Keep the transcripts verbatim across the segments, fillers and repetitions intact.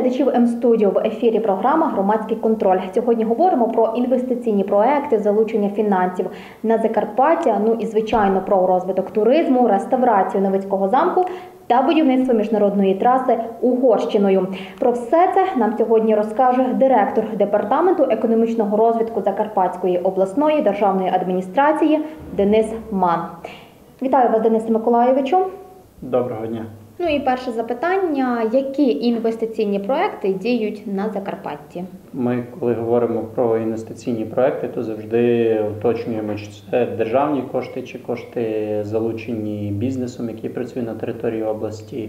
глядачів М-студіо, в ефірі програма «Громадський контроль». Сьогодні говоримо про інвестиційні проекти, залучення фінансів на Закарпаття, ну і, звичайно, про розвиток туризму, реставрацію Новицького замку та будівництво міжнародної траси Угорщиною. Про все це нам сьогодні розкаже директор Департаменту економічного розвитку Закарпатської обласної державної адміністрації Денис Ман. Вітаю вас, Денисе Миколайовичу. Доброго дня. Ну і перше запитання, які інвестиційні проекти діють на Закарпатті? Ми, коли говоримо про інвестиційні проекти, то завжди уточнюємо, чи це державні кошти, чи кошти залучені бізнесом, який працює на території області.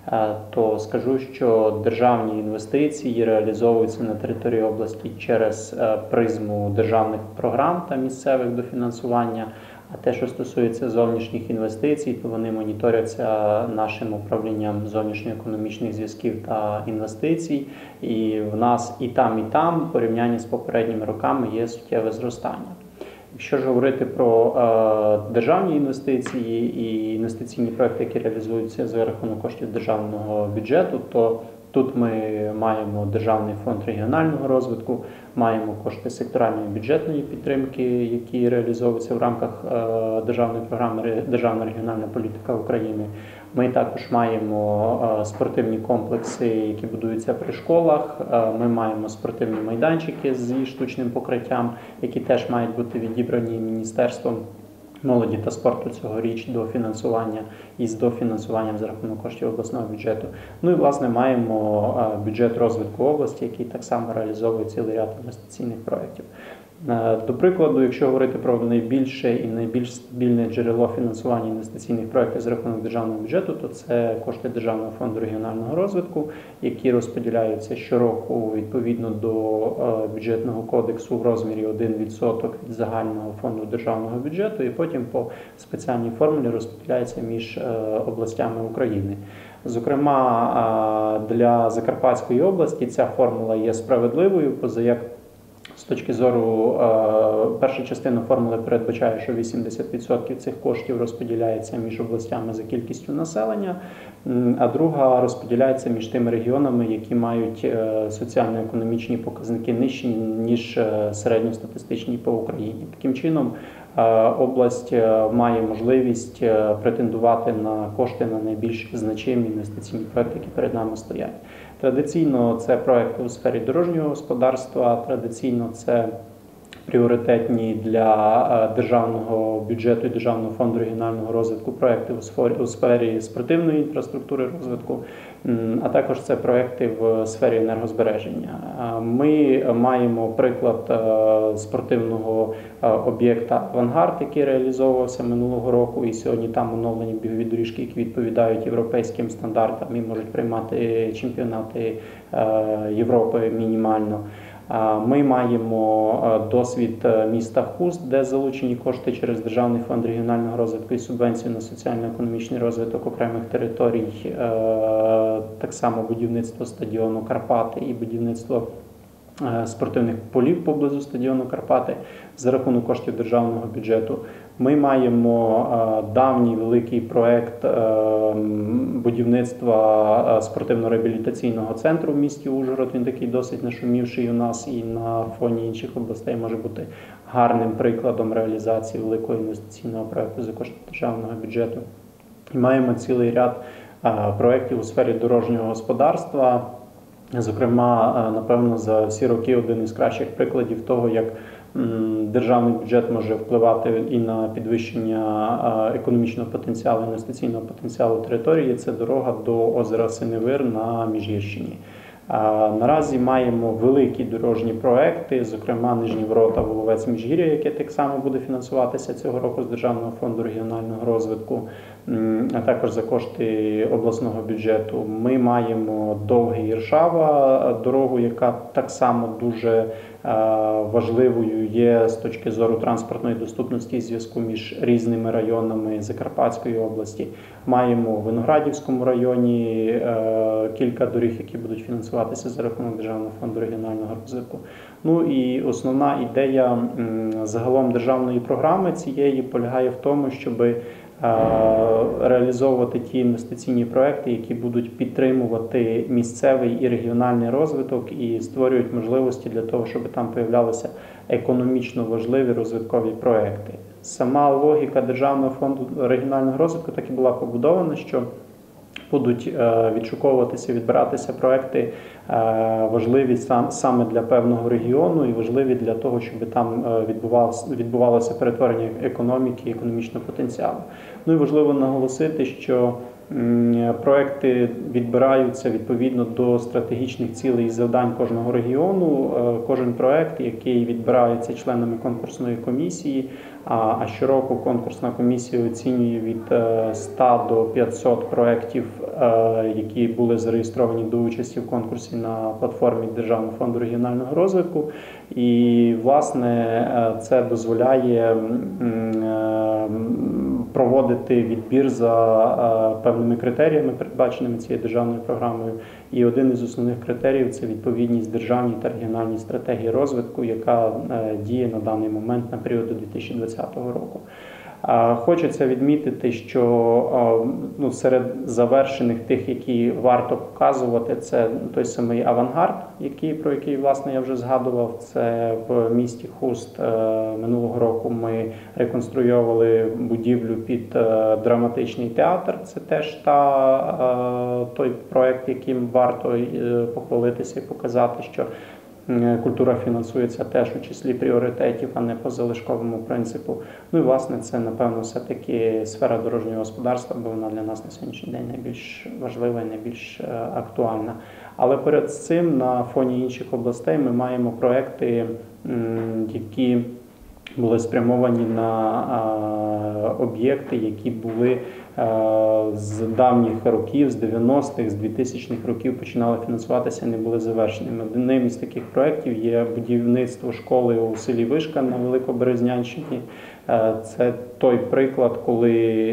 То скажу, що державні інвестиції реалізовуються на території області через призму державних програм та місцевих дофінансування. А те, що стосується зовнішніх інвестицій, то вони моніторяться нашим управлінням зовнішньоекономічних зв'язків та інвестицій. І в нас і там, і там, в порівнянні з попередніми роками, є суттєве зростання. Якщо ж говорити про е, державні інвестиції і інвестиційні проекти, які реалізуються за рахунок коштів державного бюджету, то тут ми маємо Державний фонд регіонального розвитку, маємо кошти секторальної бюджетної підтримки, які реалізовуються в рамках е, державної програми «Державна регіональна політика України». Ми також маємо е, спортивні комплекси, які будуються при школах. Е, ми маємо спортивні майданчики зі штучним покриттям, які теж мають бути відібрані Міністерством молоді та спорту цьогоріч до фінансування і з дофінансуванням за рахунок коштів обласного бюджету. Ну і, власне, маємо бюджет розвитку області, який так само реалізовує цілий ряд інвестиційних проєктів. До прикладу, якщо говорити про найбільше і найбільш стабільне джерело фінансування інвестиційних проєктів за рахунок державного бюджету, то це кошти Державного фонду регіонального розвитку, які розподіляються щороку відповідно до бюджетного кодексу в розмірі один відсоток від загального фонду державного бюджету, і потім по спеціальній формулі розподіляється між областями України. Зокрема, для Закарпатської області ця формула є справедливою, позаяк з точки зору, перша частина формули передбачає, що вісімдесят відсотків цих коштів розподіляється між областями за кількістю населення, а друга розподіляється між тими регіонами, які мають соціально-економічні показники нижчі, ніж середньостатистичні по Україні. Таким чином, область має можливість претендувати на кошти на найбільш значимі інвестиційні проекти, які перед нами стоять. Традиційно це проекти у сфері дорожнього господарства, традиційно це пріоритетні для державного бюджету і Державного фонду регіонального розвитку проекти у сфері спортивної інфраструктури розвитку, а також це проекти в сфері енергозбереження. Ми маємо приклад спортивного об'єкта «Авангард», який реалізовувався минулого року, і сьогодні там оновлені бігові доріжки, які відповідають європейським стандартам і можуть приймати чемпіонати Європи мінімально. Ми маємо досвід міста Хуст, де залучені кошти через Державний фонд регіонального розвитку і субвенцію на соціально-економічний розвиток окремих територій, так само будівництво стадіону «Карпати» і будівництво спортивних полів поблизу стадіону «Карпати» за рахунок коштів державного бюджету. Ми маємо давній великий проект будівництва спортивно-реабілітаційного центру в місті Ужгород. Він такий досить нашумівший у нас і на фоні інших областей може бути гарним прикладом реалізації великого інвестиційного проекту за кошти державного бюджету. І маємо цілий ряд проєктів у сфері дорожнього господарства. Зокрема, напевно, за всі роки один із кращих прикладів того, як державний бюджет може впливати і на підвищення економічного потенціалу, інвестиційного потенціалу території, це дорога до озера Синевир на Міжгірщині. Наразі маємо великі дорожні проекти, зокрема Нижні Ворота, Воловець, Міжгір'я, яке так само буде фінансуватися цього року з Державного фонду регіонального розвитку, а також за кошти обласного бюджету. Ми маємо Довгий Іршава, дорогу, яка так само дуже важливою є з точки зору транспортної доступності і зв'язку між різними районами Закарпатської області. Маємо у Виноградівському районі кілька доріг, які будуть фінансуватися за рахунок Державного фонду регіонального розвитку. Ну і основна ідея загалом державної програми цієї полягає в тому, щоб реалізовувати ті інвестиційні проекти, які будуть підтримувати місцевий і регіональний розвиток і створюють можливості для того, щоб там появлялися економічно важливі розвиткові проекти. Сама логіка Державного фонду регіонального розвитку так і була побудована, що будуть відшуковуватися, відбиратися проекти важливі саме для певного регіону і важливі для того, щоб там відбувалося, відбувалося перетворення економіки, економічного потенціалу. Ну і важливо наголосити, що проекти відбираються відповідно до стратегічних цілей і завдань кожного регіону. Кожен проект, який відбирається членами конкурсної комісії, а щороку конкурсна комісія оцінює від ста до п'ятсот проєктів, які були зареєстровані до участі в конкурсі на платформі Державного фонду регіонального розвитку. І, власне, це дозволяє проводити відбір за певними критеріями, передбаченими цією державною програмою. І один із основних критеріїв – це відповідність державній та регіональній стратегії розвитку, яка діє на даний момент на період до дві тисячі двадцятого року. Хочеться відмітити, що ну, серед завершених тих, які варто показувати, це той самий авангард, який, про який, власне, я вже згадував. Це в місті Хуст минулого року ми реконструювали будівлю під драматичний театр. Це теж та, той проєкт, яким варто похвалитися і показати, що культура фінансується теж у числі пріоритетів, а не по залишковому принципу. Ну і, власне, це, напевно, все-таки сфера дорожнього господарства, бо вона для нас на сьогоднішній день найбільш важлива і найбільш актуальна. Але перед цим на фоні інших областей ми маємо проекти, які були спрямовані на об'єкти, які були з давніх років, з дев'яностих, з двохтисячних років починали фінансуватися і не були завершеними. Одним із таких проєктів є будівництво школи у селі Вишка на Великоберезнянщині. Це той приклад, коли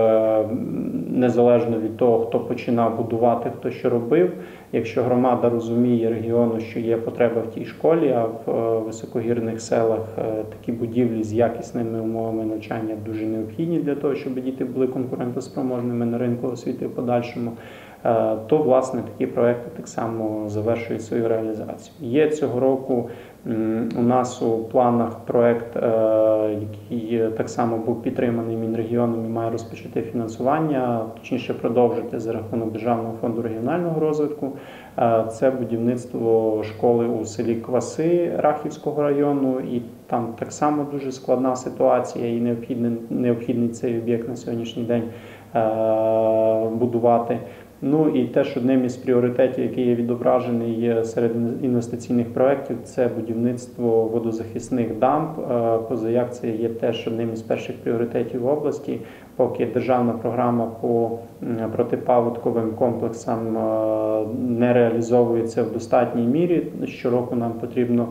незалежно від того, хто починав будувати, хто що робив, якщо громада розуміє регіону, що є потреба в тій школі, а в високогірних селах такі будівлі з якісними умовами навчання дуже необхідні для того, щоб діти були конкурентоспроможними на ринку освіти в подальшому, то, власне, такі проекти так само завершують свою реалізацію. Є цього року у нас у планах проект, який так само був підтриманий Мінрегіоном і має розпочати фінансування, точніше продовжити за рахунок Державного фонду регіонального розвитку. Це будівництво школи у селі Кваси Рахівського району, і там так само дуже складна ситуація, і необхідний, необхідний цей об'єкт на сьогоднішній день будувати. Ну і теж одним із пріоритетів, який є відображений серед інвестиційних проєктів, це будівництво водозахисних дамб. Позаяк це є теж одним із перших пріоритетів в області. Поки державна програма по протипаводковим комплексам не реалізовується в достатній мірі, щороку нам потрібно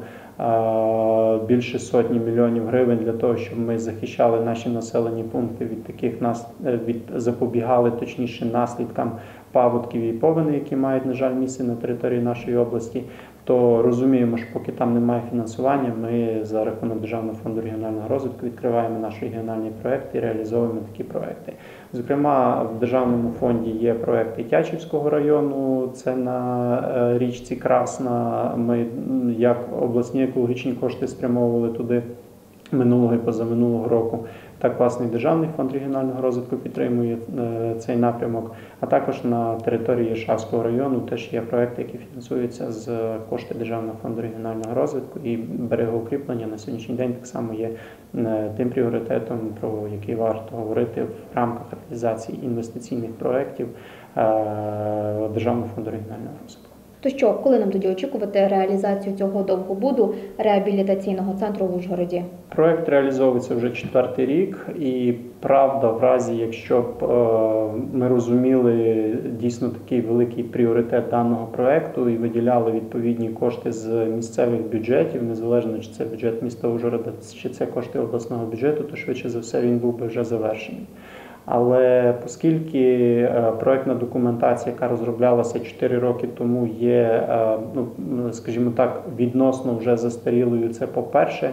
більше сотні мільйонів гривень для того, щоб ми захищали наші населені пункти від таких нас від запобігали, точніше, наслідкам паводків і повені, які мають, на жаль, місце на території нашої області, то розуміємо, що поки там немає фінансування, ми за рахунок Державного фонду регіонального розвитку відкриваємо наш регіональний проєкт і реалізовуємо такі проєкти. Зокрема, в Державному фонді є проєкти Тячівського району, це на річці Красна. Ми, як обласні екологічні кошти, спрямовували туди минулого і позаминулого року. Так, власне, Державний фонд регіонального розвитку підтримує цей напрямок, а також на території Іршавського району теж є проекти, які фінансуються з коштів Державного фонду регіонального розвитку, і берегоукріплення на сьогоднішній день так само є тим пріоритетом, про який варто говорити в рамках реалізації інвестиційних проєктів Державного фонду регіонального розвитку. То що, коли нам тоді очікувати реалізацію цього довгобуду реабілітаційного центру в Ужгороді? Проект реалізовується вже четвертий рік, і правда, в разі, якщо б ми розуміли дійсно такий великий пріоритет даного проекту і виділяли відповідні кошти з місцевих бюджетів, незалежно чи це бюджет міста Ужгорода, чи це кошти обласного бюджету, то швидше за все він був би вже завершений. Але оскільки проєктна документація, яка розроблялася чотири роки тому, є, ну, скажімо так, відносно вже застарілою, це по-перше,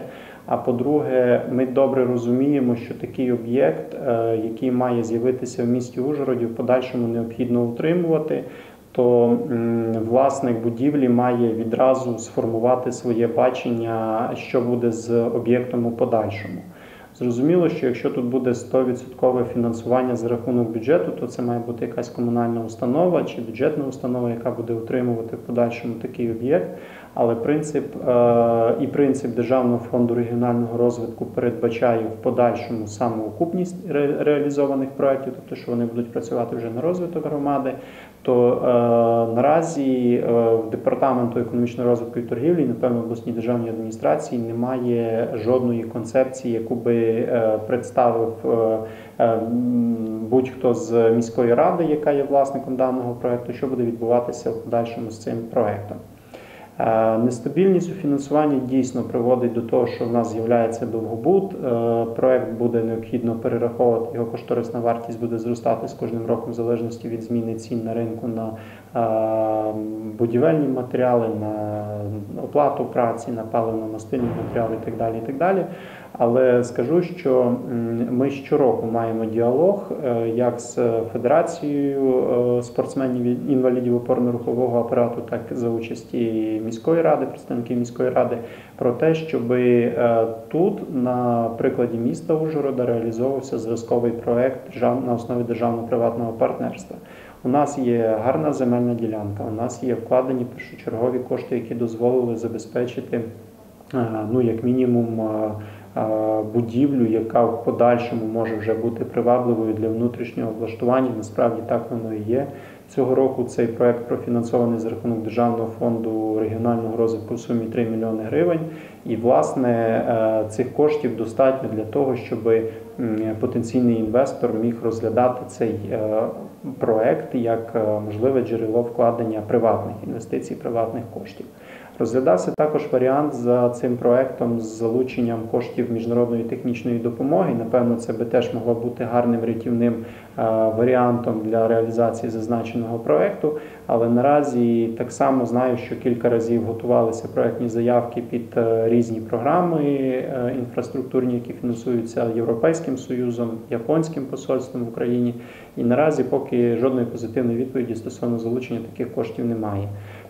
А по-друге, ми добре розуміємо, що такий об'єкт, який має з'явитися в місті Ужгороді, в подальшому необхідно утримувати, то власник будівлі має відразу сформувати своє бачення, що буде з об'єктом у подальшому. Зрозуміло, що якщо тут буде сто відсотків фінансування за рахунок бюджету, то це має бути якась комунальна установа чи бюджетна установа, яка буде утримувати в подальшому такий об'єкт. Але принцип і принцип Державного фонду регіонального розвитку передбачає в подальшому самоокупність реалізованих проєктів, тобто що вони будуть працювати вже на розвиток громади, то е, наразі е, в Департаменту економічного розвитку і торгівлі, напевно, в обласній державній адміністрації немає жодної концепції, яку би е, представив е, е, будь-хто з міської ради, яка є власником даного проєкту, що буде відбуватися в подальшому з цим проєктом. Нестабільність у фінансуванні дійсно приводить до того, що в нас з'являється довгобуд. Проект буде необхідно перераховувати, його кошторисна вартість буде зростати з кожним роком в залежності від зміни цін на ринку на будівельні матеріали, на оплату праці, на паливно-мастильні матеріали і так далі, і так далі. Але скажу, що ми щороку маємо діалог як з Федерацією спортсменів інвалідів опорно-рухового апарату, так і за участі міської ради, представників міської ради, про те, щоб тут на прикладі міста Ужгорода реалізовувався зразковий проект на основі державно-приватного партнерства. У нас є гарна земельна ділянка, у нас є вкладені першочергові кошти, які дозволили забезпечити, ну, як мінімум, будівлю, яка в подальшому може вже бути привабливою для внутрішнього облаштування. Насправді так воно і є. Цього року цей проект профінансований за рахунок Державного фонду регіонального розвитку в сумі три мільйони гривень. І, власне, цих коштів достатньо для того, щоб потенційний інвестор міг розглядати цей проект як можливе джерело вкладення приватних інвестицій, приватних коштів. Розглядався також варіант за цим проектом з залученням коштів міжнародної технічної допомоги. Напевно, це би теж могло бути гарним рятівним варіантом для реалізації зазначеного проекту. Але наразі так само знаю, що кілька разів готувалися проектні заявки під різні програми інфраструктурні, які фінансуються Європейським Союзом, Японським посольством в Україні. І наразі поки жодної позитивної відповіді стосовно залучення таких коштів немає.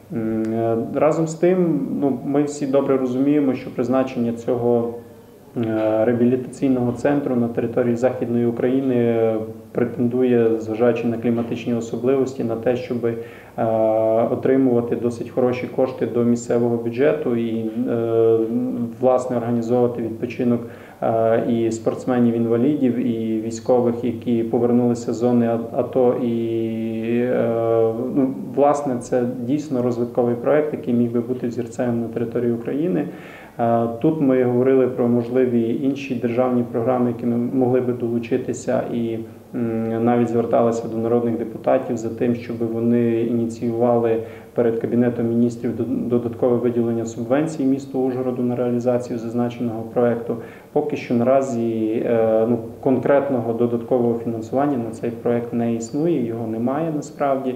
Разом з тим, ну, ми всі добре розуміємо, що призначення цього реабілітаційного центру на території Західної України претендує, зважаючи на кліматичні особливості, на те, щоб е, отримувати досить хороші кошти до місцевого бюджету і, е, власне, організовувати відпочинок е, і спортсменів-інвалідів, і військових, які повернулися з зони АТО. І, е, ну, власне, це дійсно розвитковий проект, який міг би бути взірцем на території України. Тут ми говорили про можливі інші державні програми, які ми могли би долучитися, і навіть зверталися до народних депутатів за тим, щоб вони ініціювали перед Кабінетом міністрів додаткове виділення субвенцій місту Ужгороду на реалізацію зазначеного проекту. Поки що наразі ну, конкретного додаткового фінансування на цей проект не існує, його немає насправді.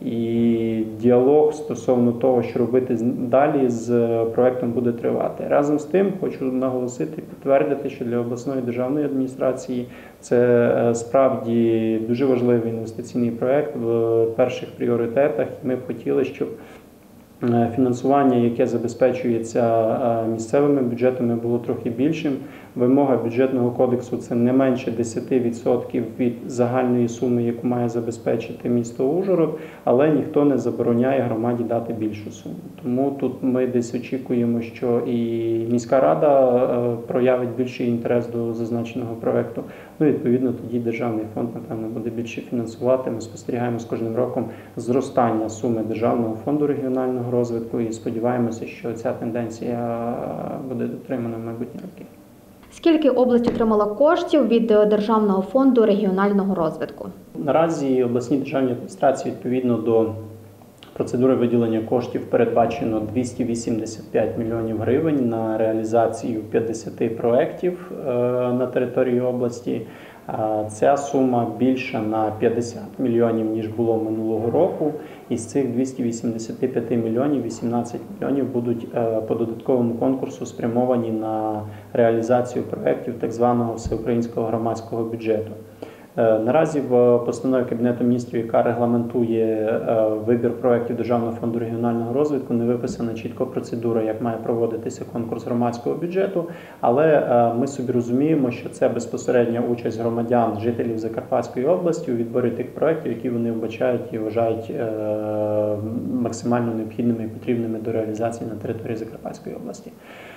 І діалог стосовно того, що робити далі з проектом, буде тривати. Разом з тим, хочу наголосити, підтвердити, що для обласної державної адміністрації це справді дуже важливий інвестиційний проект в перших пріоритетах. Ми б хотіли, щоб фінансування, яке забезпечується місцевими бюджетами, було трохи більшим. Вимога бюджетного кодексу – це не менше десять відсотків від загальної суми, яку має забезпечити місто Ужгород, але ніхто не забороняє громаді дати більшу суму. Тому тут ми десь очікуємо, що і міська рада проявить більший інтерес до зазначеного проекту. Ну, відповідно, тоді державний фонд, напевно, буде більше фінансувати. Ми спостерігаємо з кожним роком зростання суми Державного фонду регіонального розвитку і сподіваємося, що ця тенденція буде дотримана в майбутні роки. Скільки область отримала коштів від Державного фонду регіонального розвитку? Наразі обласній державній адміністрації відповідно до процедури виділення коштів передбачено двісті вісімдесят п'ять мільйонів гривень на реалізацію п'ятдесят проєктів на території області. Ця сума більша на п'ятдесят мільйонів, ніж було минулого року. Із цих двісті вісімдесят п'ять мільйонів, вісімнадцять мільйонів будуть по додатковому конкурсу спрямовані на реалізацію проєктів так званого всеукраїнського громадського бюджету. Наразі в постанові Кабінету міністрів, яка регламентує вибір проєктів Державного фонду регіонального розвитку, не виписана чітко процедура, як має проводитися конкурс громадського бюджету, але ми собі розуміємо, що це безпосередня участь громадян, жителів Закарпатської області у відборі тих проєктів, які вони вбачають і вважають максимально необхідними і потрібними до реалізації на території Закарпатської області.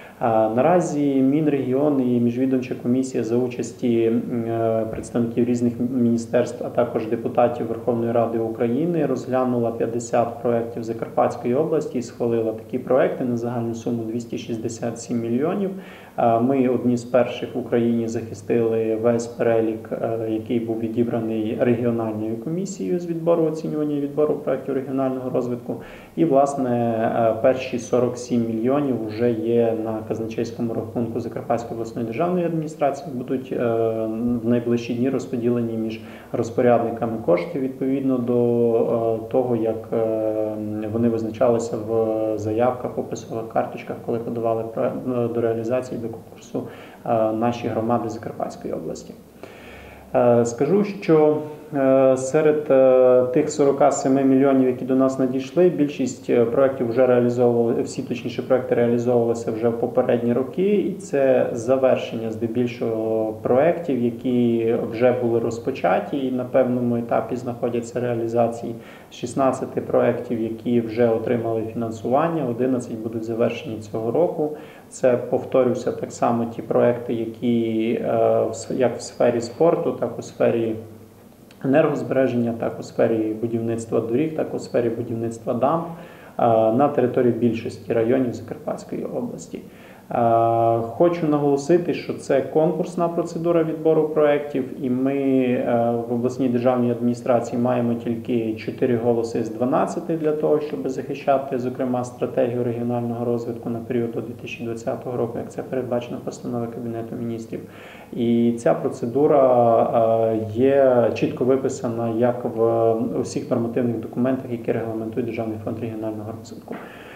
Наразі Мінрегіон і міжвідомча комісія за участі представників різних міністерств, а також депутатів Верховної Ради України розглянула п'ятдесят проєктів Закарпатської області і схвалила такі проєкти на загальну суму двісті шістдесят сім мільйонів. Ми одні з перших в Україні захистили весь перелік, який був відібраний регіональною комісією з відбору оцінювання і відбору проєктів регіонального розвитку. І, власне, перші сорок сім мільйонів вже є на казначейському рахунку Закарпатської обласної державної адміністрації, будуть в найближчі дні розподілені між розпорядниками коштів відповідно до того, як вони визначалися в заявках, описових карточках, коли подавали до реалізації, до конкурсу наші громади Закарпатської області. Скажу, що серед тих сорока семи мільйонів, які до нас надійшли, більшість проєктів вже реалізовували, всі точніше проєкти реалізовувалися вже в попередні роки, і це завершення здебільшого проєктів, які вже були розпочаті і на певному етапі знаходяться реалізації. З шістнадцяти проєктів, які вже отримали фінансування, одинадцять будуть завершені цього року. Це, повторюся, так само ті проєкти, які як в сфері спорту, так у сфері енергозбереження, так у сфері будівництва доріг, так у сфері будівництва дамб на території більшості районів Закарпатської області. Хочу наголосити, що це конкурсна процедура відбору проєктів, і ми в обласній державній адміністрації маємо тільки чотири голоси з дванадцяти для того, щоб захищати, зокрема, стратегію регіонального розвитку на період до дві тисячі двадцятого року, як це передбачено постановою Кабінету міністрів. І ця процедура є чітко виписана як в усіх нормативних документах, які регламентують Державний фонд регіонального розвитку.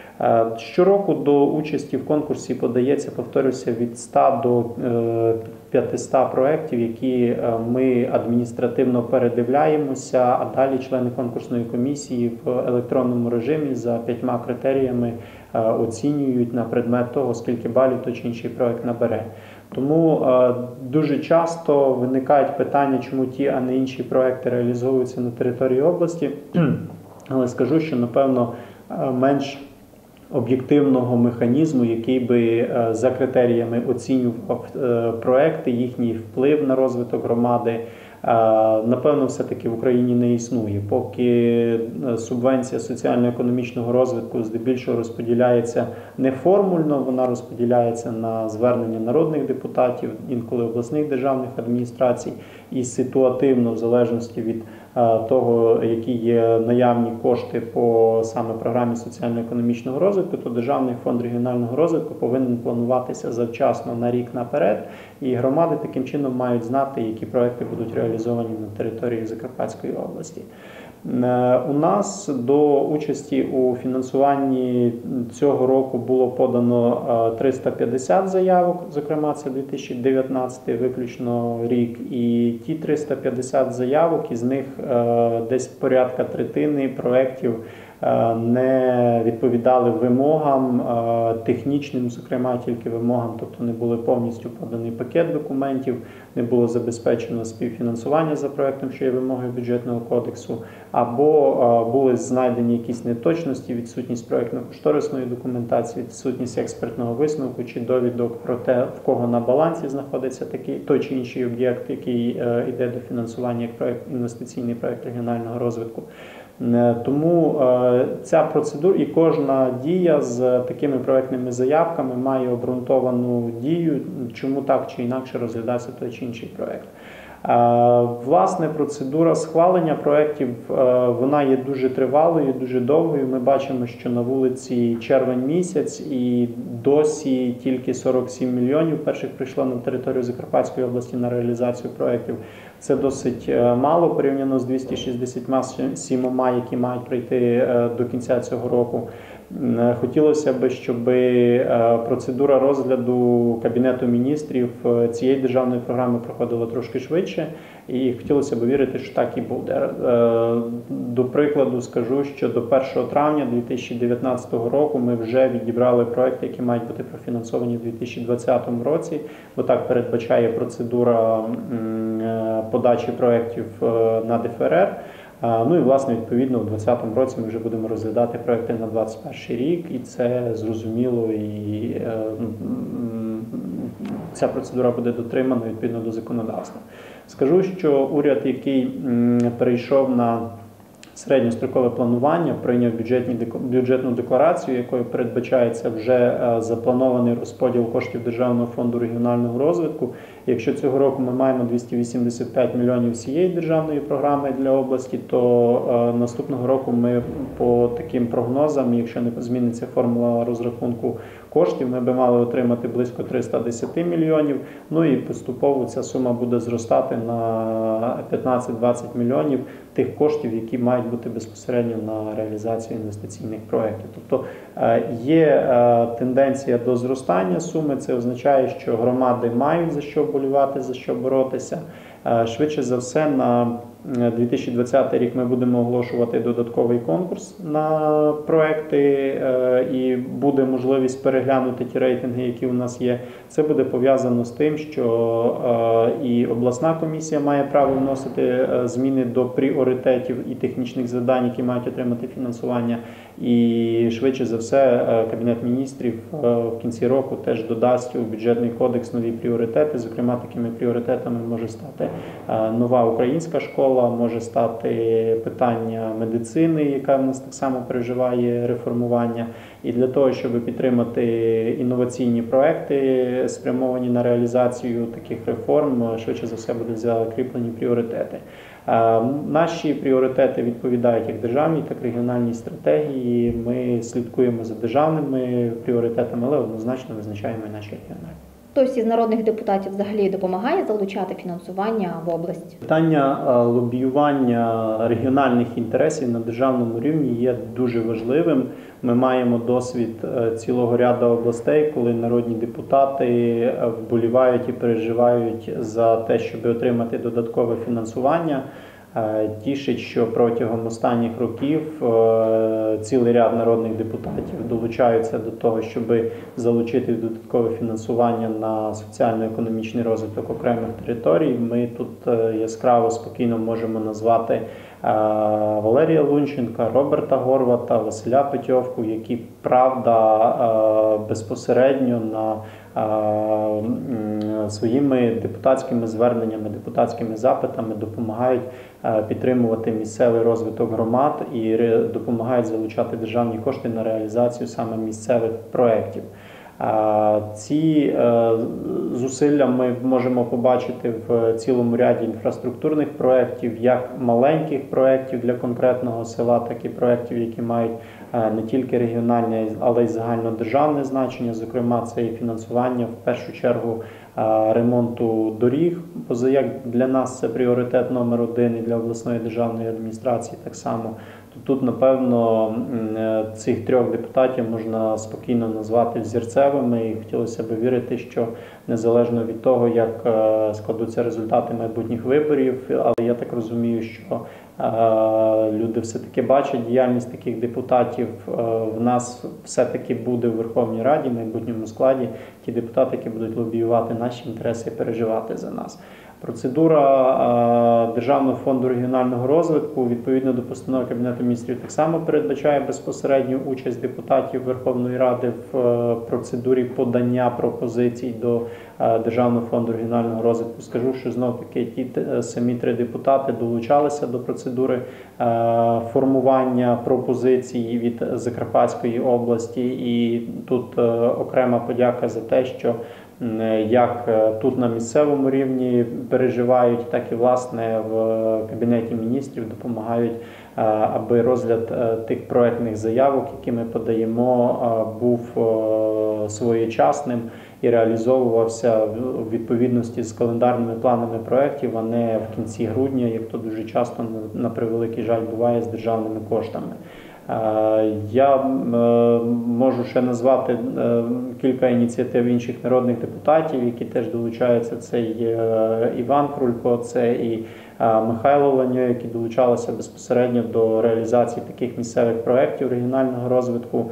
Щороку до участі в конкурсі подається, повторюся, від ста до п'ятисот проєктів, які ми адміністративно передивляємося, а далі члени конкурсної комісії в електронному режимі за п'ятьма критеріями оцінюють на предмет того, скільки балів той чи інший проєкт набере. Тому дуже часто виникають питання, чому ті, а не інші проєкти реалізовуються на території області. Але скажу, що, напевно, менш об'єктивного механізму, який би за критеріями оцінював проекти, їхній вплив на розвиток громади, напевно, все-таки в Україні не існує. Поки субвенція соціально-економічного розвитку здебільшого розподіляється не формульно, вона розподіляється на звернення народних депутатів, інколи обласних державних адміністрацій, і ситуативно, в залежності від того, які є наявні кошти по саме програмі соціально-економічного розвитку, то Державний фонд регіонального розвитку повинен плануватися завчасно на рік наперед, і громади таким чином мають знати, які проекти будуть реалізовані на території Закарпатської області. У нас до участі у фінансуванні цього року було подано триста п'ятдесят заявок, зокрема це дві тисячі дев'ятнадцятий виключно рік, і ті триста п'ятдесят заявок, із них десь порядка третини проєктів не відповідали вимогам, технічним, зокрема, тільки вимогам, тобто не були повністю поданий пакет документів, не було забезпечено співфінансування за проєктом, що є вимогою бюджетного кодексу, або були знайдені якісь неточності, відсутність проєктно-кошторисної документації, відсутність експертного висновку чи довідок про те, в кого на балансі знаходиться такий той чи інший об'єкт, який йде до фінансування як проєкт, інвестиційний проєкт регіонального розвитку. Тому ця процедура і кожна дія з такими проєктними заявками має обґрунтовану дію, чому так чи інакше розглядався той чи інший проєкт. Власне, процедура схвалення проєктів, вона є дуже тривалою, дуже довгою. Ми бачимо, що на вулиці червень місяць і досі тільки сорок сім мільйонів перших прийшло на територію Закарпатської області на реалізацію проєктів. Це досить мало порівняно з двісті шістдесят сім, які мають прийти до кінця цього року. Хотілося б, щоб процедура розгляду Кабінету міністрів цієї державної програми проходила трошки швидше, і хотілося б вірити, що так і буде. До прикладу скажу, що до першого травня дві тисячі дев'ятнадцятого року ми вже відібрали проекти, які мають бути профінансовані в дві тисячі двадцятому році, бо так передбачає процедура подачі проєктів на Д Ф Р Р. Ну і, власне, відповідно, у двадцятому році ми вже будемо розглядати проекти на двадцять перший рік, і це зрозуміло, і е, ця процедура буде дотримана відповідно до законодавства. Скажу, що уряд, який м, перейшов на середньострокове планування, прийняв бюджетні, бюджетну декларацію, якою передбачається вже запланований розподіл коштів Державного фонду регіонального розвитку. Якщо цього року ми маємо двісті вісімдесят п'ять мільйонів цієї державної програми для області, то наступного року ми по таким прогнозам, якщо не зміниться формула розрахунку коштів, ми би мали отримати близько триста десять мільйонів. Ну і поступово ця сума буде зростати на п'ятнадцять-двадцять мільйонів тих коштів, які мають бути безпосередньо на реалізацію інвестиційних проєктів. Тобто є тенденція до зростання суми, це означає, що громади мають за що вболівати, за що боротися. Швидше за все, на дві тисячі двадцятий рік ми будемо оголошувати додатковий конкурс на проекти, і буде можливість переглянути ті рейтинги, які у нас є. Це буде пов'язано з тим, що і обласна комісія має право вносити зміни до пріоритетів і технічних завдань, які мають отримати фінансування. І швидше за все Кабінет міністрів в кінці року теж додасть у бюджетний кодекс нові пріоритети. Зокрема, такими пріоритетами може стати нова українська школа, може стати питання медицини, яка в нас так само переживає реформування. І для того, щоб підтримати інноваційні проекти, спрямовані на реалізацію таких реформ, швидше за все будуть закріплені пріоритети. Наші пріоритети відповідають як державній, так і регіональній стратегії. Ми слідкуємо за державними пріоритетами, але однозначно визначаємо і наші регіональні. Хтось із народних депутатів взагалі допомагає залучати фінансування в область? Питання лобіювання регіональних інтересів на державному рівні є дуже важливим. Ми маємо досвід цілого ряду областей, коли народні депутати вболівають і переживають за те, щоб отримати додаткове фінансування. Тішить, що протягом останніх років цілий ряд народних депутатів долучаються до того, щоб залучити додаткове фінансування на соціально-економічний розвиток окремих територій. Ми тут яскраво, спокійно можемо назвати Валерія Лунченка, Роберта Горвата, Василя Петьовку, які, правда, безпосередньо на своїми депутатськими зверненнями, депутатськими запитами допомагають підтримувати місцевий розвиток громад і допомагають залучати державні кошти на реалізацію саме місцевих проєктів. Ці зусилля ми можемо побачити в цілому ряді інфраструктурних проєктів, як маленьких проєктів для конкретного села, так і проєктів, які мають не тільки регіональне, але й загальнодержавне значення. Зокрема, це і фінансування в першу чергу ремонту доріг, бо як для нас це пріоритет номер один і для обласної державної адміністрації так само. Тут, напевно, цих трьох депутатів можна спокійно назвати взірцевими, і хотілося б вірити, що незалежно від того, як складуться результати майбутніх виборів, але я так розумію, що люди все-таки бачать діяльність таких депутатів. В нас все-таки буде в Верховній Раді, в майбутньому складі, ті депутати, які будуть лобіювати наші інтереси і переживати за нас. Процедура Державного фонду регіонального розвитку відповідно до постанови Кабінету міністрів так само передбачає безпосередню участь депутатів Верховної Ради в процедурі подання пропозицій до Державного фонду регіонального розвитку. Скажу, що знов-таки ті самі три депутати долучалися до процедури формування пропозицій від Закарпатської області, і тут окрема подяка за те, що як тут на місцевому рівні переживають, так і власне в Кабінеті міністрів допомагають, аби розгляд тих проектних заявок, які ми подаємо, був своєчасним і реалізовувався в відповідності з календарними планами проєктів, а не в кінці грудня, як то дуже часто, на превеликий жаль, буває з державними коштами. Я можу ще назвати кілька ініціатив інших народних депутатів, які теж долучаються. Це і Іван Крулько, це і Михайло Ланьо, які долучалися безпосередньо до реалізації таких місцевих проєктів регіонального розвитку.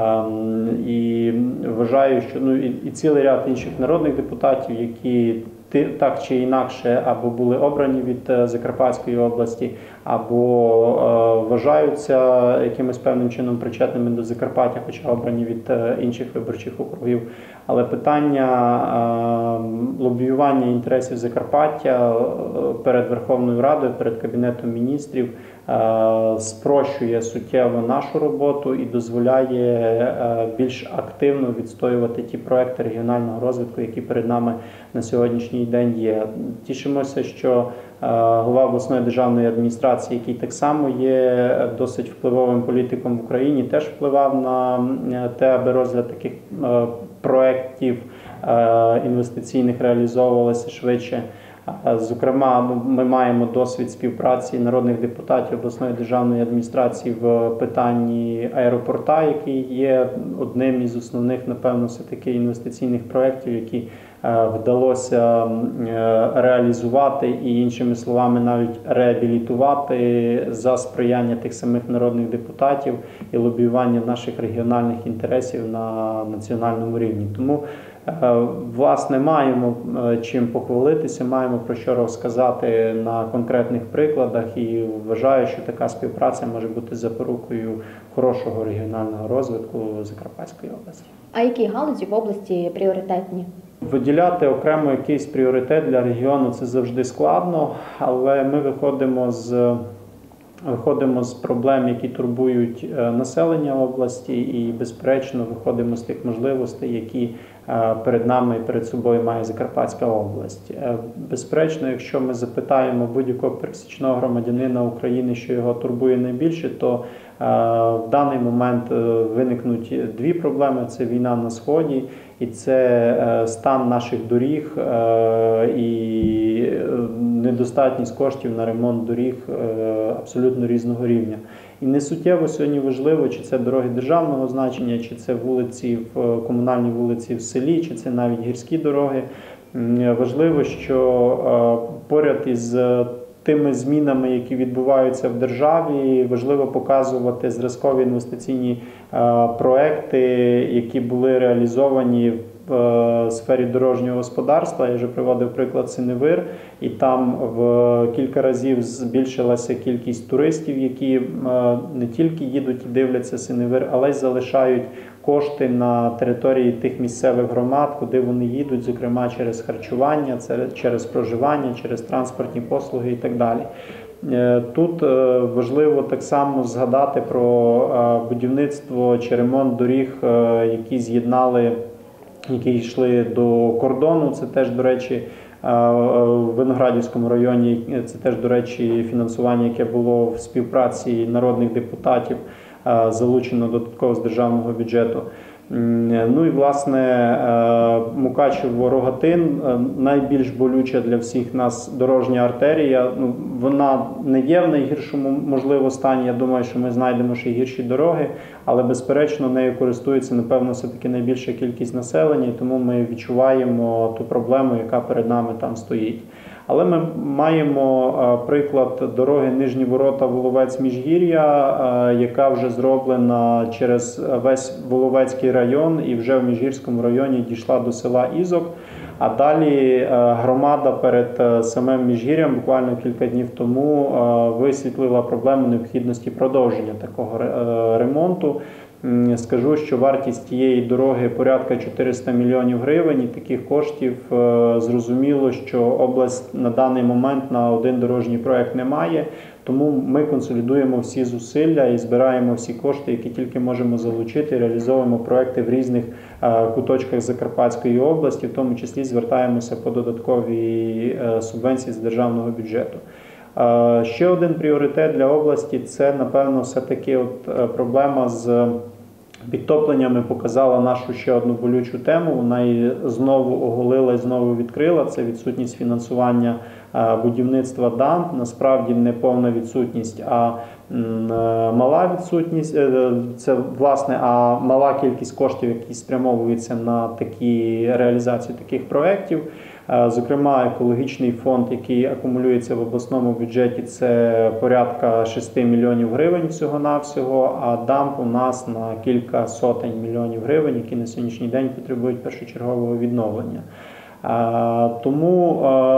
І вважаю, що ну, і, і цілий ряд інших народних депутатів, які так чи інакше або були обрані від Закарпатської області, або е, вважаються якимось певним чином причетними до Закарпаття, хоча обрані від е, інших виборчих округів. Але питання е, лобіювання інтересів Закарпаття перед Верховною Радою, перед Кабінетом міністрів е, спрощує суттєво нашу роботу і дозволяє е, більш активно відстоювати ті проекти регіонального розвитку, які перед нами на сьогоднішній день є. Тішимося, що голова обласної державної адміністрації, який так само є досить впливовим політиком в Україні, теж впливав на те, аби розгляд таких проєктів інвестиційних реалізовувалося швидше. Зокрема, ми маємо досвід співпраці народних депутатів обласної державної адміністрації в питанні аеропорта, який є одним із основних, напевно, все-таки інвестиційних проєктів, які вдалося реалізувати і, іншими словами, навіть реабілітувати за сприяння тих самих народних депутатів і лобіювання наших регіональних інтересів на національному рівні. Тому, власне, маємо чим похвалитися, маємо про що розказати на конкретних прикладах, і вважаю, що така співпраця може бути запорукою хорошого регіонального розвитку Закарпатської області. А які галузі в області пріоритетні? Виділяти окремо якийсь пріоритет для регіону – це завжди складно, але ми виходимо з, виходимо з проблем, які турбують населення області, і, безперечно, виходимо з тих можливостей, які перед нами і перед собою має Закарпатська область. Безперечно, якщо ми запитаємо будь-якого пересічного громадянина України, що його турбує найбільше, то в даний момент виникнуть дві проблеми. Це війна на Сході, і це стан наших доріг і недостатність коштів на ремонт доріг абсолютно різного рівня. І не суттєво сьогодні важливо, чи це дороги державного значення, чи це вулиці, комунальні вулиці в селі, чи це навіть гірські дороги. Важливо, що поряд із тими змінами, які відбуваються в державі, важливо показувати зразкові інвестиційні проекти, які були реалізовані в сфері дорожнього господарства. Я вже приводив приклад Синевир, і там в кілька разів збільшилася кількість туристів, які не тільки їдуть і дивляться Синевир, але й залишають кошти на території тих місцевих громад, куди вони їдуть, зокрема через харчування, через проживання, через транспортні послуги і так далі. Тут важливо так само згадати про будівництво чи ремонт доріг, які з'єднали, які йшли до кордону. Це теж, до речі, в Виноградівському районі, це теж, до речі, фінансування, яке було в співпраці народних депутатів, залучено додатково з державного бюджету. Ну і, власне, Мукачево-Рогатин – найбільш болюча для всіх нас дорожня артерія. Ну, вона не є в найгіршому, можливо, стані. Я думаю, що ми знайдемо ще й гірші дороги, але, безперечно, нею користується, напевно, все-таки найбільша кількість населення, і тому ми відчуваємо ту проблему, яка перед нами там стоїть. Але ми маємо приклад дороги Нижні Ворота Воловець-Міжгір'я, яка вже зроблена через весь Воловецький район і вже в Міжгірському районі дійшла до села Ізок. А далі громада перед самим Міжгір'ям буквально кілька днів тому висвітлила проблему необхідності продовження такого ремонту. Скажу, що вартість тієї дороги порядка чотириста мільйонів гривень, і таких коштів зрозуміло, що область на даний момент на один дорожній проєкт не має. Тому ми консолідуємо всі зусилля і збираємо всі кошти, які тільки можемо залучити, реалізовуємо проекти в різних куточках Закарпатської області, в тому числі звертаємося по додаткові субвенції з державного бюджету. Ще один пріоритет для області – це, напевно, все-таки от проблема з підтопленнями показала нашу ще одну болючу тему. Вона її знову оголила і знову відкрила. Це відсутність фінансування будівництва дамб. Насправді не повна відсутність, а мала відсутність. Це, власне, а мала кількість коштів, які спрямовуються на такі реалізацію таких проєктів. Зокрема, екологічний фонд, який акумулюється в обласному бюджеті, це порядка шести мільйонів гривень всього-навсього, а дамб у нас на кілька сотень мільйонів гривень, які на сьогоднішній день потребують першочергового відновлення. Тому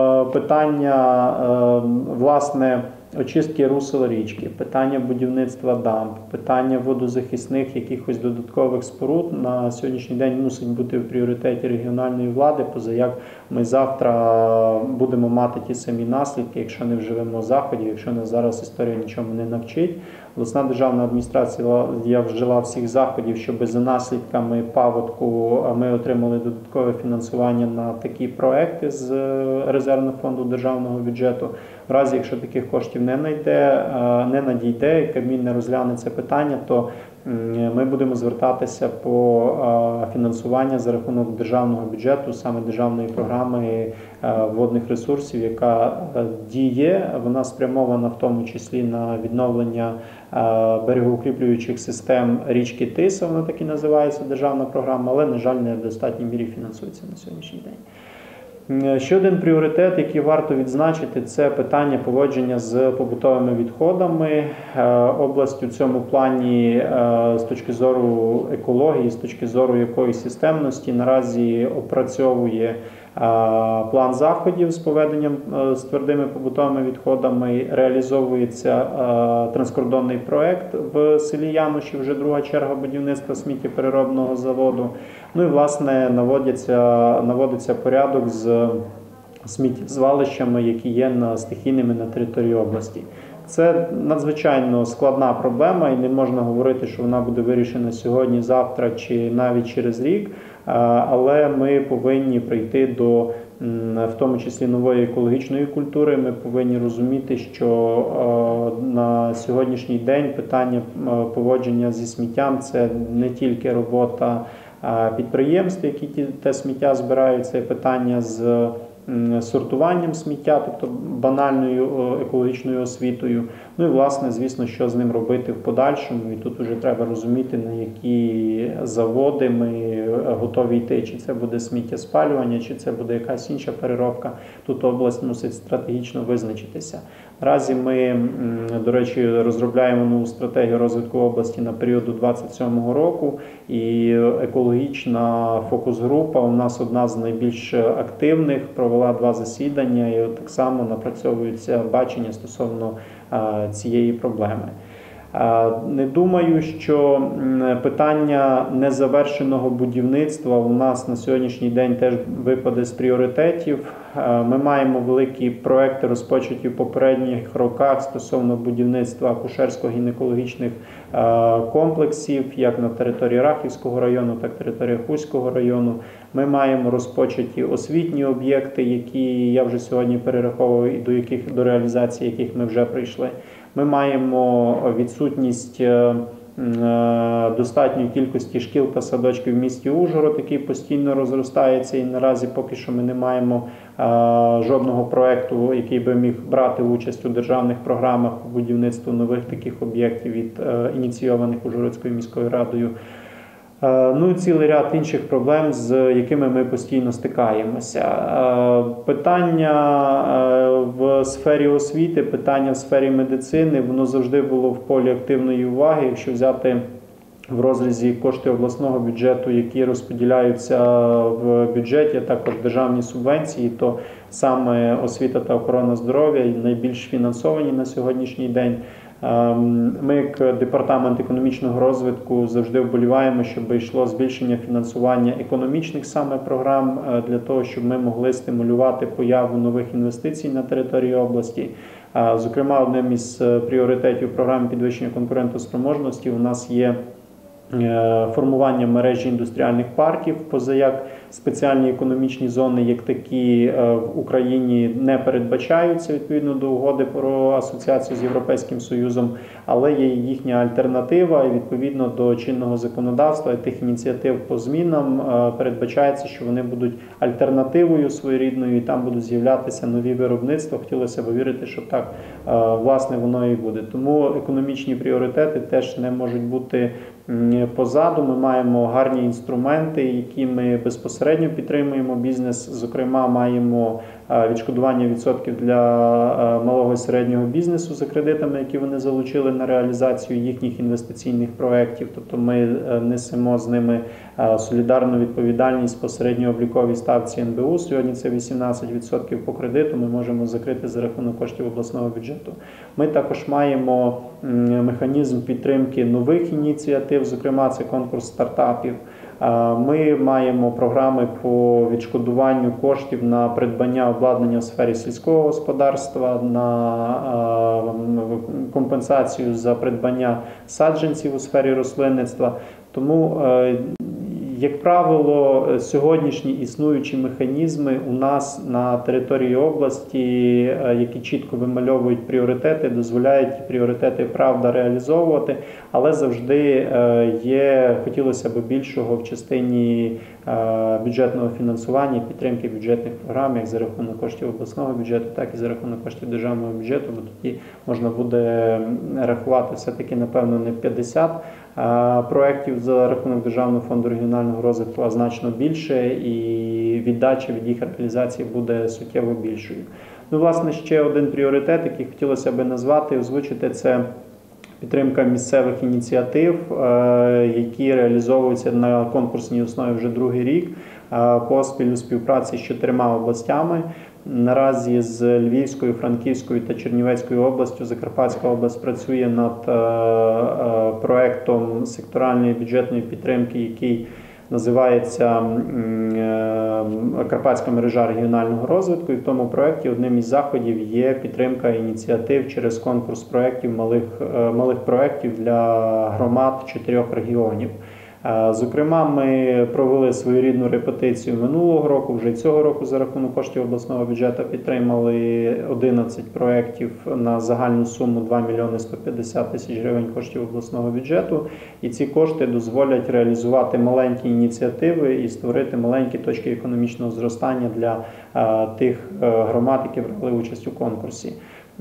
питання, власне, очистки русел річки, питання будівництва дамб, питання водозахисних якихось додаткових споруд на сьогоднішній день мусить бути в пріоритеті регіональної влади, поза як ми завтра будемо мати ті самі наслідки, якщо не вживемо заходів, якщо нас зараз історія нічому не навчить. Обласна державна адміністрація я вжила всіх заходів, щоб за наслідками паводку ми отримали додаткове фінансування на такі проекти з резервного фонду державного бюджету. В разі, якщо таких коштів не найде, не надійде, і Кабмін не розгляне це питання, то ми будемо звертатися по фінансуванню за рахунок державного бюджету, саме державної програми водних ресурсів, яка діє. Вона спрямована в тому числі на відновлення берегоукріплюючих систем річки Тиса, вона так і називається державна програма, але, на жаль, не в достатній мірі фінансується на сьогоднішній день. Ще один пріоритет, який варто відзначити, це питання поводження з побутовими відходами. Область у цьому плані з точки зору екології, з точки зору якоїсь системності наразі опрацьовує план заходів з поведенням з твердими побутовими відходами, реалізовується транскордонний проект в селі Януші, вже друга черга будівництва сміттєпереробного заводу. Ну і, власне, наводиться, наводиться порядок з сміттєзвалищами, які є на, стихійними на території області. Це надзвичайно складна проблема і не можна говорити, що вона буде вирішена сьогодні, завтра чи навіть через рік, але ми повинні прийти до, в тому числі, нової екологічної культури. Ми повинні розуміти, що на сьогоднішній день питання поводження зі сміттям – це не тільки робота підприємств, які те сміття збирають, це питання з сортуванням сміття, тобто банальною екологічною освітою. Ну і, власне, звісно, що з ним робити в подальшому. І тут вже треба розуміти, на які заводи ми готові йти. Чи це буде сміттєспалювання, чи це буде якась інша переробка. Тут область мусить стратегічно визначитися. Наразі ми, до речі, розробляємо нову стратегію розвитку області на період до двадцять сьомого року. І екологічна фокус-група у нас одна з найбільш активних, провела два засідання і так само напрацьовується бачення стосовно цієї проблеми. Не думаю, що питання незавершеного будівництва у нас на сьогоднішній день теж випаде з пріоритетів. Ми маємо великі проекти, розпочаті в попередніх роках стосовно будівництва акушерсько-гінекологічних комплексів, як на території Рахівського району, так і на території Хуського району. Ми маємо розпочаті освітні об'єкти, які я вже сьогодні перераховував і до яких до реалізації яких ми вже прийшли. Ми маємо відсутність достатньої кількості шкіл та садочків в місті Ужгород, який постійно розростається, і наразі поки що ми не маємо жодного проєкту, який би міг брати участь у державних програмах по будівництву нових таких об'єктів, від ініційованих Ужгородською міською радою. Ну і цілий ряд інших проблем, з якими ми постійно стикаємося. Питання в сфері освіти, питання в сфері медицини, воно завжди було в полі активної уваги. Якщо взяти в розрізі кошти обласного бюджету, які розподіляються в бюджеті, а також державні субвенції, то саме освіта та охорона здоров'я найбільш фінансовані на сьогоднішній день. Ми, як департамент економічного розвитку, завжди вболіваємо, щоб йшло збільшення фінансування економічних саме програм для того, щоб ми могли стимулювати появу нових інвестицій на території області. Зокрема, одним із пріоритетів програми підвищення конкурентоспроможності у нас є формування мережі індустріальних парків, позаяк спеціальні економічні зони, як такі, в Україні не передбачаються відповідно до угоди про асоціацію з Європейським Союзом, але є їхня альтернатива, і відповідно до чинного законодавства і тих ініціатив по змінам передбачається, що вони будуть альтернативою своєрідною, і там будуть з'являтися нові виробництва. Хотілося б вірити, що так, власне, воно і буде. Тому економічні пріоритети теж не можуть бути позаду. Ми маємо гарні інструменти, які ми безпосередньо підтримуємо бізнес. Зокрема, маємо відшкодування відсотків для малого і середнього бізнесу за кредитами, які вони залучили на реалізацію їхніх інвестиційних проєктів. Тобто ми несемо з ними солідарну відповідальність по середньообліковій ставці ен бе у. Сьогодні це вісімнадцять відсотків по кредиту ми можемо закрити за рахунок коштів обласного бюджету. Ми також маємо механізм підтримки нових ініціатив, зокрема це конкурс стартапів. Ми маємо програми по відшкодуванню коштів на придбання обладнання в сфері сільського господарства, на компенсацію за придбання саджанців у сфері рослинництва. Тому, як правило, сьогоднішні існуючі механізми у нас на території області, які чітко вимальовують пріоритети, дозволяють ті пріоритети, правда, реалізовувати, але завжди є, хотілося б більшого в частині бюджетного фінансування, підтримки бюджетних програм, як за рахунок коштів обласного бюджету, так і за рахунок коштів державного бюджету, бо тоді можна буде рахувати все-таки, напевно, не п'ятдесят проєктів за рахунок Державного фонду регіонального розвитку, а значно більше, і віддача від їх реалізації буде суттєво більшою. Ну, власне, ще один пріоритет, який хотілося б назвати і озвучити, це підтримка місцевих ініціатив, які реалізовуються на конкурсній основі вже другий рік, поспіль у співпраці з чотирма областями. Наразі з Львівською, Франківською та Чернівецькою областю Закарпатська область працює над проєктом секторальної бюджетної підтримки, який називається Карпатська мережа регіонального розвитку. І в тому проєкті одним із заходів є підтримка ініціатив через конкурс проєктів, малих, малих проєктів для громад чотирьох регіонів. Зокрема, ми провели своєрідну репетицію минулого року, вже й цього року за рахунок коштів обласного бюджету підтримали одинадцять проєктів на загальну суму два мільйони сто п'ятдесят тисяч гривень коштів обласного бюджету. І ці кошти дозволять реалізувати маленькі ініціативи і створити маленькі точки економічного зростання для тих громад, які брали участь у конкурсі.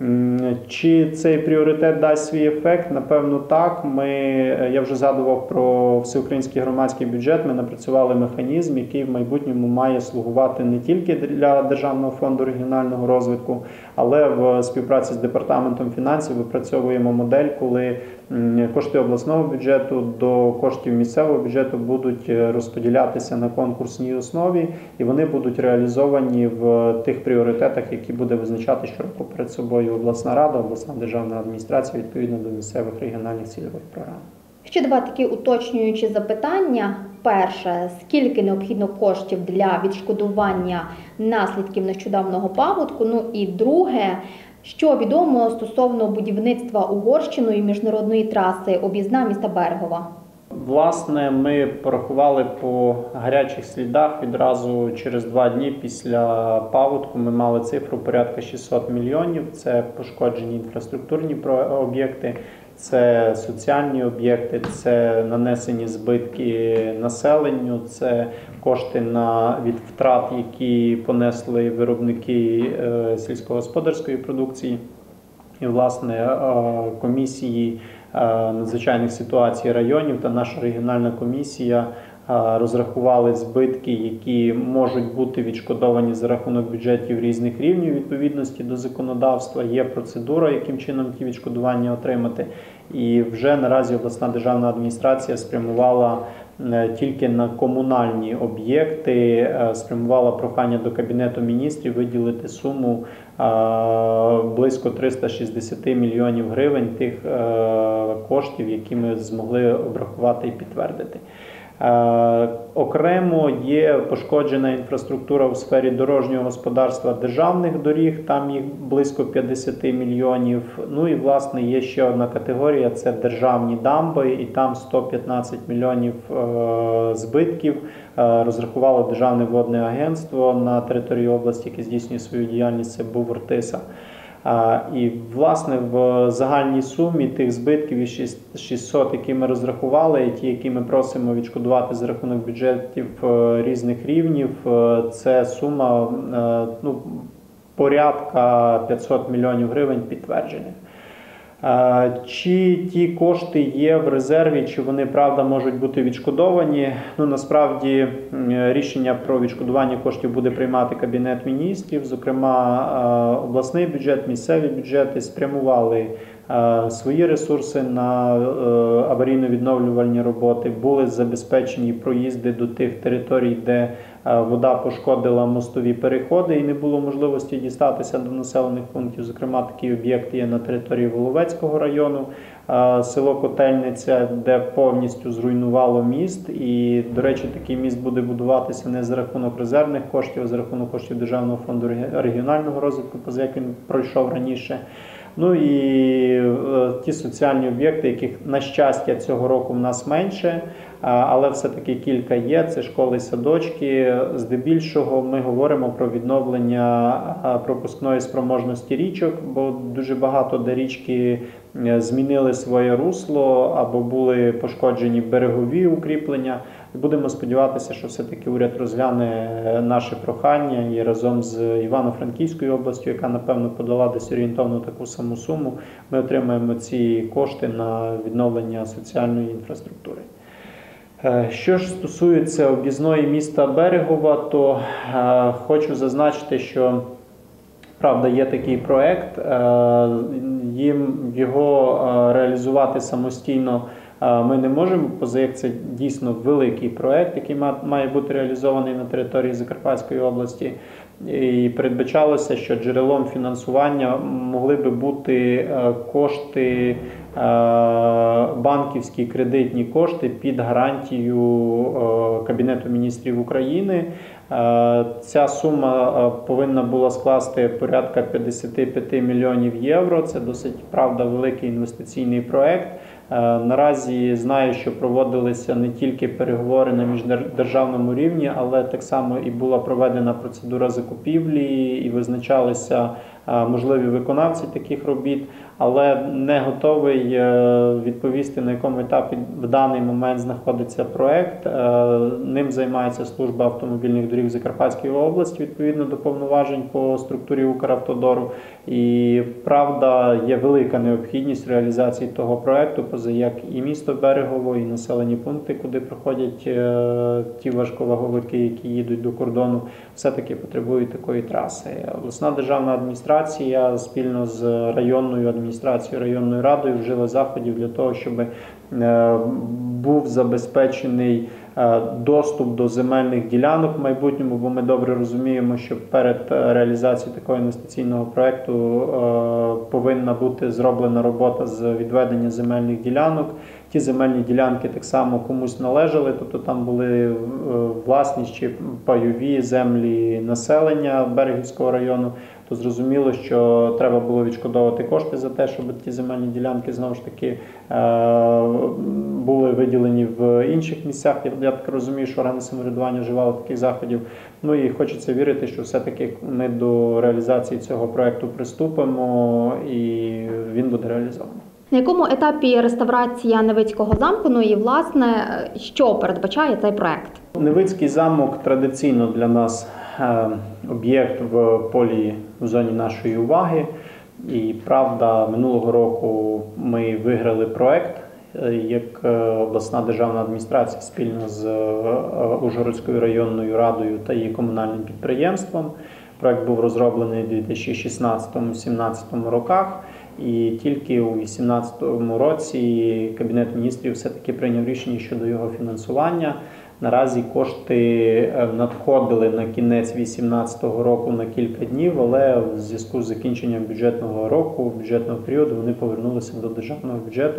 Чи цей пріоритет дасть свій ефект? Напевно, так. Ми, я вже згадував про всеукраїнський громадський бюджет. Ми напрацювали механізм, який в майбутньому має слугувати не тільки для Державного фонду регіонального розвитку, але в співпраці з Департаментом фінансів випрацьовуємо модель, коли кошти обласного бюджету до коштів місцевого бюджету будуть розподілятися на конкурсній основі, і вони будуть реалізовані в тих пріоритетах, які буде визначати щороку перед собою обласна рада, обласна державна адміністрація відповідно до місцевих регіональних цільових програм. Ще два такі уточнюючі запитання. Перше, скільки необхідно коштів для відшкодування наслідків нещодавнього паводку? Ну і друге, що відомо стосовно будівництва Угорщиною міжнародної траси об'їзна міста Берегова? Власне, ми порахували по гарячих слідах відразу через два дні після паводку. Ми мали цифру порядка шістсот мільйонів. Це пошкоджені інфраструктурні об'єкти, це соціальні об'єкти, це нанесені збитки населенню, це кошти на, від втрат, які понесли виробники е, сільськогосподарської продукції. І, власне, комісії надзвичайних ситуацій районів та наша регіональна комісія розрахували збитки, які можуть бути відшкодовані за рахунок бюджетів різних рівнів відповідності до законодавства. Є процедура, яким чином ті відшкодування отримати. І вже наразі обласна державна адміністрація спрямувала тільки на комунальні об'єкти, спрямувала прохання до Кабінету міністрів виділити суму близько триста шістдесят мільйонів гривень тих коштів, які ми змогли обрахувати і підтвердити. Е, окремо є пошкоджена інфраструктура у сфері дорожнього господарства державних доріг, там їх близько п'ятдесят мільйонів. Ну і, власне, є ще одна категорія – це державні дамби, і там сто п'ятнадцять мільйонів е, збитків е, розрахувало Державне водне агентство на території області, яке здійснює свою діяльність, це був Ортиса. І, власне, в загальній сумі тих збитків із шістсот, які ми розрахували, і ті, які ми просимо відшкодувати за рахунок бюджетів різних рівнів, це сума, ну, порядка п'ятсот мільйонів гривень підтверджених. Чи ті кошти є в резерві, чи вони, правда, можуть бути відшкодовані? Ну, насправді, рішення про відшкодування коштів буде приймати Кабінет міністрів. Зокрема, обласний бюджет, місцеві бюджети спрямували свої ресурси на аварійно-відновлювальні роботи, були забезпечені проїзди до тих територій, де вода пошкодила мостові переходи і не було можливості дістатися до населених пунктів. Зокрема, такі об'єкти є на території Воловецького району, село Котельниця, де повністю зруйнувало міст. І, до речі, такий міст буде будуватися не за рахунок резервних коштів, а за рахунок коштів Державного фонду регіонального розвитку, поза як він пройшов раніше. Ну і е, ті соціальні об'єкти, яких, на щастя, цього року в нас менше, але все-таки кілька є, це школи і садочки. Здебільшого ми говоримо про відновлення пропускної спроможності річок, бо дуже багато де річки змінили своє русло або були пошкоджені берегові укріплення. Будемо сподіватися, що все-таки уряд розгляне наше прохання і разом з Івано-Франківською областю, яка, напевно, подала десь орієнтовно таку саму суму, ми отримаємо ці кошти на відновлення соціальної інфраструктури. Що ж стосується об'їзної міста Берегова, то е, хочу зазначити, що, правда, є такий проект, е, їм його е, реалізувати самостійно е, ми не можемо, поза як це дійсно великий проект, який має бути реалізований на території Закарпатської області. І передбачалося, що джерелом фінансування могли би бути кошти, банківські кредитні кошти під гарантію Кабінету міністрів України. Ця сума повинна була скласти порядка п'ятдесят п'ять мільйонів євро. Це досить, правда, великий інвестиційний проект. Наразі знаю, що проводилися не тільки переговори на міждержавному рівні, але так само і була проведена процедура закупівлі і визначалися можливі виконавці таких робіт, але не готовий відповісти, на якому етапі в даний момент знаходиться проект. Ним займається служба автомобільних доріг Закарпатської області відповідно до повноважень по структурі Укравтодору. І, правда, є велика необхідність реалізації того проекту, поза як і місто Берегово, і населені пункти, куди проходять ті важковаговики, які їдуть до кордону, все-таки потребують такої траси. Обласна державна адміністрація спільно з районною адміністрацією, районною радою вжили заходів для того, щоб був забезпечений доступ до земельних ділянок в майбутньому, бо ми добре розуміємо, що перед реалізацією такого інвестиційного проєкту повинна бути зроблена робота з відведення земельних ділянок. Ті земельні ділянки так само комусь належали, тобто там були власні чи пайові землі населення Берегівського району, то зрозуміло, що треба було відшкодовувати кошти за те, щоб ті земельні ділянки знову ж таки були виділені в інших місцях. Я так розумію, що органи самоврядування вживали таких заходів. Ну і хочеться вірити, що все-таки ми до реалізації цього проєкту приступимо і він буде реалізований. На якому етапі реставрація Невицького замку, ну і, власне, що передбачає цей проект? Невицький замок традиційно для нас об'єкт в полі, в зоні нашої уваги. І, правда, минулого року ми виграли проект, як обласна державна адміністрація спільно з Ужгородською районною радою та її комунальним підприємством. Проект був розроблений у дві тисячі шістнадцятому - дві тисячі сімнадцятому роках. І тільки у дві тисячі вісімнадцятому році Кабінет міністрів все-таки прийняв рішення щодо його фінансування. Наразі кошти надходили на кінець дві тисячі вісімнадцятого року на кілька днів, але в зв'язку з закінченням бюджетного року, бюджетного періоду, вони повернулися до державного бюджету.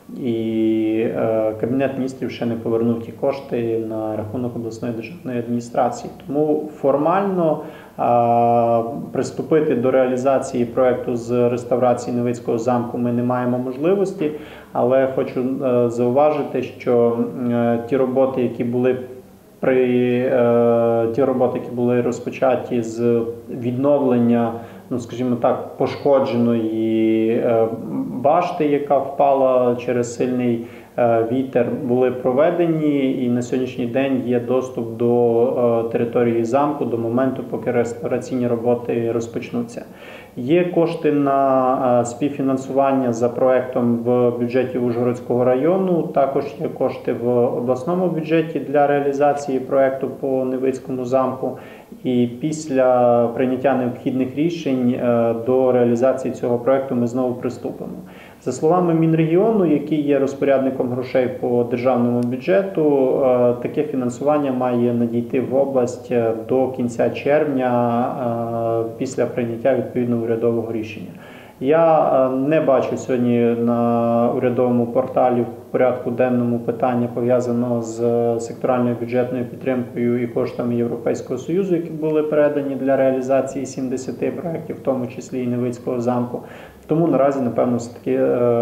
І е, Кабінет міністрів ще не повернув ті кошти на рахунок обласної державної адміністрації. Тому формально е, приступити до реалізації проєкту з реставрації Невицького замку ми не маємо можливості, але хочу е, зауважити, що е, ті роботи, які були при е, ті роботи, які були розпочаті з відновлення, ну скажімо так, пошкодженої е, башти, яка впала через сильний е, вітер, були проведені, і на сьогоднішній день є доступ до е, території замку до моменту, поки реставраційні роботи розпочнуться. Є кошти на е, співфінансування за проектом в бюджеті Ужгородського району, також є кошти в обласному бюджеті для реалізації проекту по Невицькому замку. І після прийняття необхідних рішень е, до реалізації цього проекту ми знову приступимо. За словами Мінрегіону, який є розпорядником грошей по державному бюджету, е, таке фінансування має надійти в область до кінця червня е, після прийняття відповідного урядового рішення. Я не бачу сьогодні на урядовому порталі в порядку денному питання, пов'язаного з секторальною бюджетною підтримкою і коштами Європейського Союзу, які були передані для реалізації сімдесяти проєктів, в тому числі і Невицького замку. Тому наразі, напевно, все-таки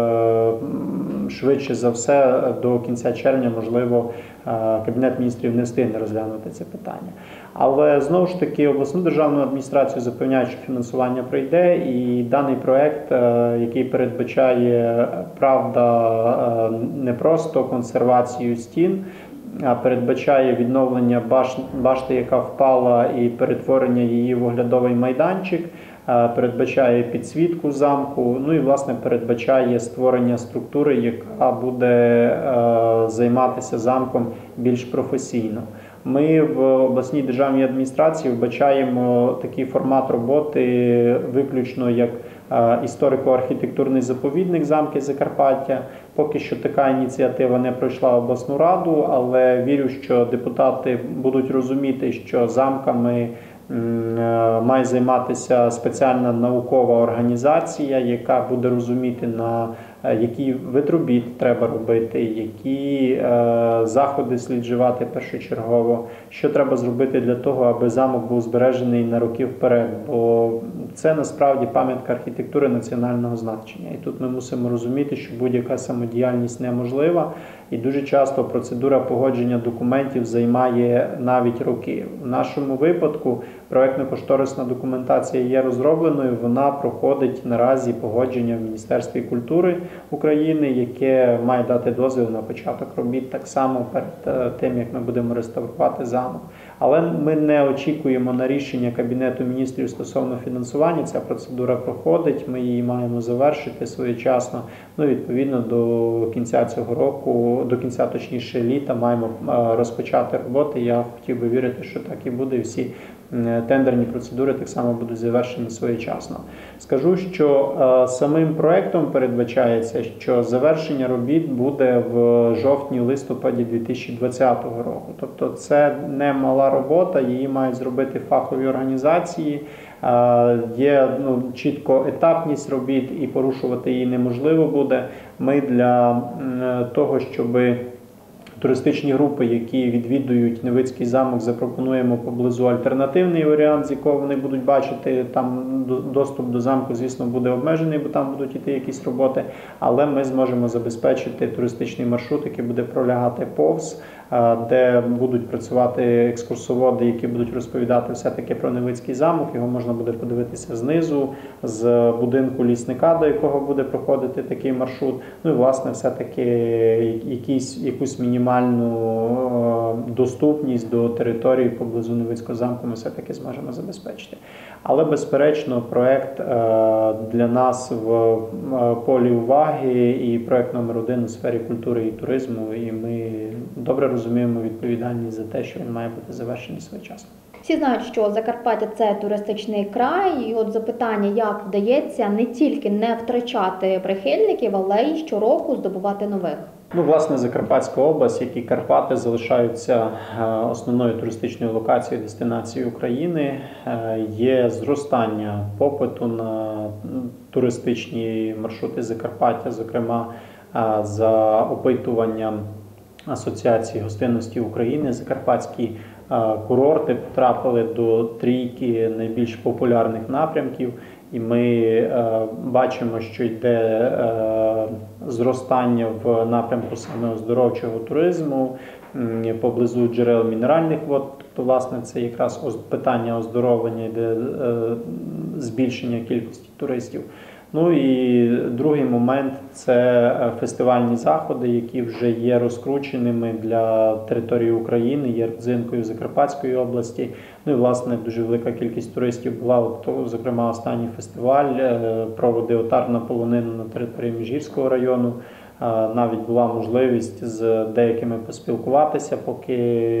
швидше за все до кінця червня, можливо, Кабінет міністрів не встигне розглянути це питання. Але, знову ж таки, обласну державну адміністрацію запевняють, що фінансування прийде, і даний проєкт, який передбачає, правда, не просто консервацію стін, а передбачає відновлення башти, яка впала, і перетворення її в оглядовий майданчик, передбачає підсвітку замку, ну і, власне, передбачає створення структури, яка буде займатися замком більш професійно. Ми в обласній державній адміністрації вбачаємо такий формат роботи виключно як історико-архітектурний заповідник замки Закарпаття. Поки що така ініціатива не пройшла в обласну раду, але вірю, що депутати будуть розуміти, що замками має займатися спеціальна наукова організація, яка буде розуміти, на які вид робіт треба робити, які е, заходи слід вживати першочергово, що треба зробити для того, аби замок був збережений на роки вперед. Бо це насправді пам'ятка архітектури національного значення. І тут ми мусимо розуміти, що будь-яка самодіяльність неможлива. І дуже часто процедура погодження документів займає навіть роки. В нашому випадку проєктно-кошторисна документація є розробленою, вона проходить наразі погодження в Міністерстві культури України, яке має дати дозвіл на початок робіт так само перед тим, як ми будемо реставрувати замок. Але ми не очікуємо на рішення Кабінету міністрів стосовно фінансування. Ця процедура проходить, ми її маємо завершити своєчасно. Ну, відповідно, до кінця цього року, до кінця, точніше, літа маємо розпочати роботи. Я хотів би вірити, що так і буде. Всі тендерні процедури так само будуть завершені своєчасно. Скажу, що е, самим проектом передбачається, що завершення робіт буде в жовтні-листопаді дві тисячі двадцятого року. Тобто це не мала робота, її мають зробити фахові організації. Е, є ну, чітко етапність робіт і порушувати її неможливо буде. Ми для е, того, щоби туристичні групи, які відвідують Невицький замок, запропонуємо поблизу альтернативний варіант, з якого вони будуть бачити. Там доступ до замку, звісно, буде обмежений, бо там будуть йти якісь роботи, але ми зможемо забезпечити туристичний маршрут, який буде пролягати повз, де будуть працювати екскурсоводи, які будуть розповідати все-таки про Невицький замок. Його можна буде подивитися знизу, з будинку лісника, до якого буде проходити такий маршрут. Ну і, власне, все-таки якісь, якусь мінімальну доступність до території поблизу Невицького замку ми все-таки зможемо забезпечити. Але, безперечно, проєкт для нас в полі уваги і проєкт номер один у сфері культури і туризму, і ми добре розуміємо відповідальність за те, що він має бути завершений своєчасно. Всі знають, що Закарпаття – це туристичний край, і от запитання, як вдається не тільки не втрачати прихильників, але й щороку здобувати нових. Ну, власне, Закарпатська область, як і Карпати, залишаються основною туристичною локацією, дестинацією України. Є зростання попиту на туристичні маршрути Закарпаття, зокрема, За опитуванням Асоціації гостинності України, закарпатські курорти потрапили до трійки найбільш популярних напрямків, і ми бачимо, що йде зростання в напрямку саме оздоровчого туризму, поблизу джерел мінеральних вод. Тобто, власне, це якраз питання оздоровлення, йде збільшення кількості туристів. Ну і другий момент – це фестивальні заходи, які вже є розкрученими для території України, є родзинкою Закарпатської області. Ну і, власне, дуже велика кількість туристів була, от, зокрема, останній фестиваль, проводив отарна полонина на території Міжгірського району. Навіть була можливість з деякими поспілкуватися, поки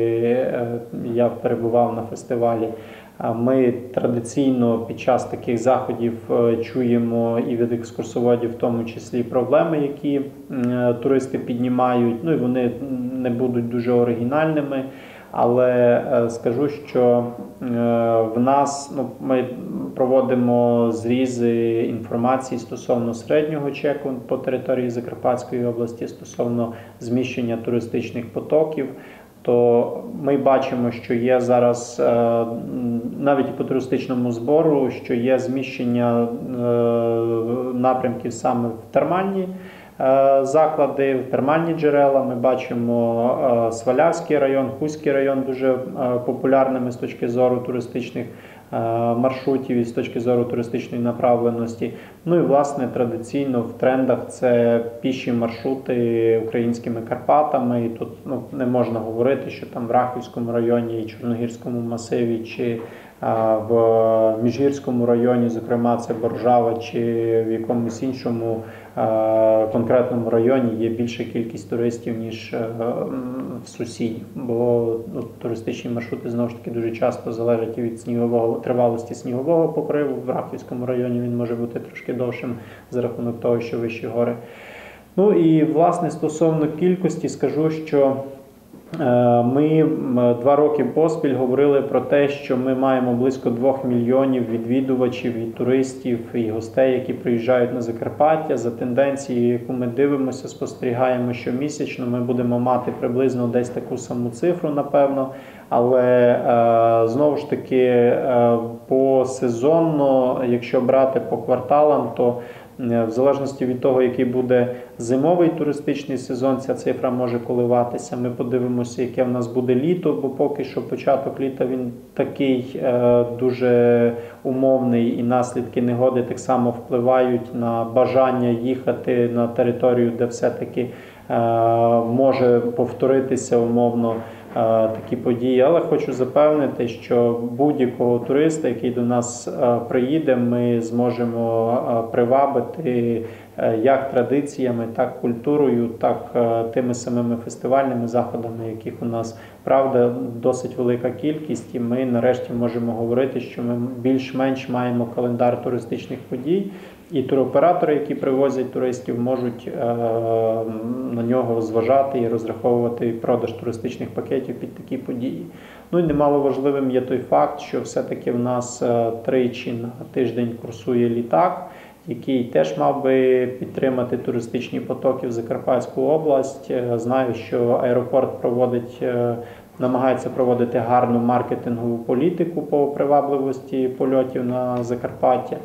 я перебував на фестивалі. Ми традиційно під час таких заходів чуємо і від екскурсоводів, в тому числі, проблеми, які туристи піднімають. Ну і вони не будуть дуже оригінальними, але скажу, що в нас, ну, ми проводимо зрізи інформації стосовно середнього чеку по території Закарпатської області, стосовно зміщення туристичних потоків. То ми бачимо, що є зараз навіть по туристичному збору, що є зміщення напрямків саме в термальні заклади, в термальні джерела. Ми бачимо Свалявський район, Хуський район дуже популярними з точки зору туристичних маршрутів і з точки зору туристичної направленості. Ну і, власне, традиційно в трендах це піші маршрути українськими Карпатами. І тут, ну, не можна говорити, що там в Рахівському районі і Чорногірському масиві, чи а, в Міжгірському районі, зокрема, це Боржава, чи в якомусь іншому а, конкретному районі є більша кількість туристів, ніж а, в сусідів. Бо, ну, туристичні маршрути, знову ж таки, дуже часто залежать від снігового, тривалості снігового покриву. В Рахівському районі він може бути трошки довшим за рахунок того, що вищі гори. Ну і, власне, стосовно кількості, скажу, що ми два роки поспіль говорили про те, що ми маємо близько двох мільйонів відвідувачів і туристів, і гостей, які приїжджають на Закарпаття. За тенденцією, яку ми дивимося, спостерігаємо щомісячно, ми будемо мати приблизно десь таку саму цифру, напевно. Але, знову ж таки, посезонно, якщо брати по кварталам, то в залежності від того, який буде зимовий туристичний сезон, ця цифра може коливатися. Ми подивимося, яке в нас буде літо, бо поки що початок літа він такий е, дуже умовний, і наслідки негоди так само впливають на бажання їхати на територію, де все-таки е, може повторитися умовно такі події. Але хочу запевнити, що будь-якого туриста, який до нас приїде, ми зможемо привабити як традиціями, так культурою, так тими самими фестивальними заходами, яких у нас, правда, досить велика кількість. І ми нарешті можемо говорити, що ми більш-менш маємо календар туристичних подій. І туроператори, які привозять туристів, можуть е, на нього зважати і розраховувати продаж туристичних пакетів під такі події. Ну і немало важливим є той факт, що все-таки в нас е, тричі на тиждень курсує літак, який теж мав би підтримати туристичні потоки в Закарпатську область. Е, знаю, що аеропорт проводить, е, намагається проводити гарну маркетингову політику по привабливості польотів на Закарпаття.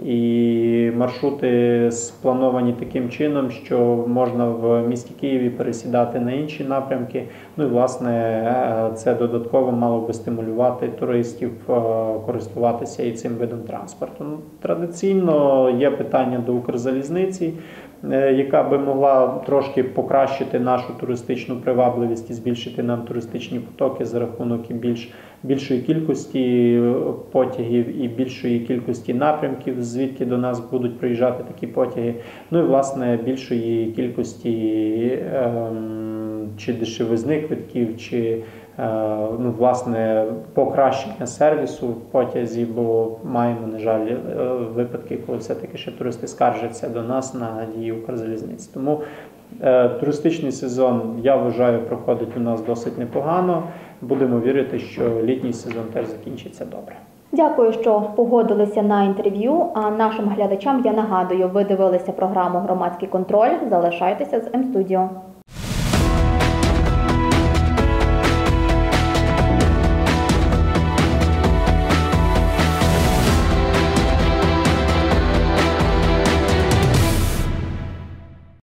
І маршрути сплановані таким чином, що можна в місті Києві пересідати на інші напрямки. Ну і, власне, це додатково мало би стимулювати туристів користуватися і цим видом транспорту. Традиційно є питання до Укрзалізниці, яка би могла трошки покращити нашу туристичну привабливість і збільшити нам туристичні потоки за рахунок і більш, більшої кількості потягів і більшої кількості напрямків, звідки до нас будуть приїжджати такі потяги. Ну і, власне, більшої кількості ем, чи дешевизни квитків, чи ну, власне, покращення сервісу в потязі, бо маємо, на жаль, випадки, коли все-таки ще туристи скаржаться до нас на дії Укрзалізниці. Тому е, туристичний сезон, я вважаю, проходить у нас досить непогано. Будемо вірити, що літній сезон теж закінчиться добре. Дякую, що погодилися на інтерв'ю. А нашим глядачам я нагадую, ви дивилися програму «Громадський контроль». Залишайтеся з М-студіо.